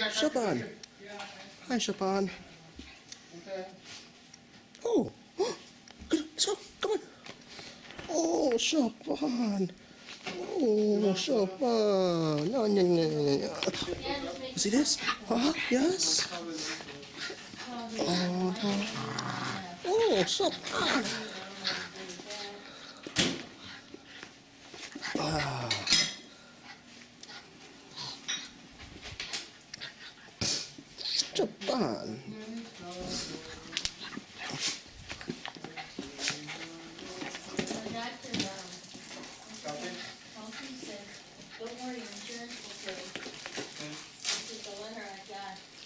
Chopin. Hi, Chopin. Oh, let's go. Come on. Oh, Chopin. Oh, Chopin. No, no, no, no, no. See this? Yes. Oh, Chopin. Chopin. Don't worry, insurance will pay. This is the letter I got.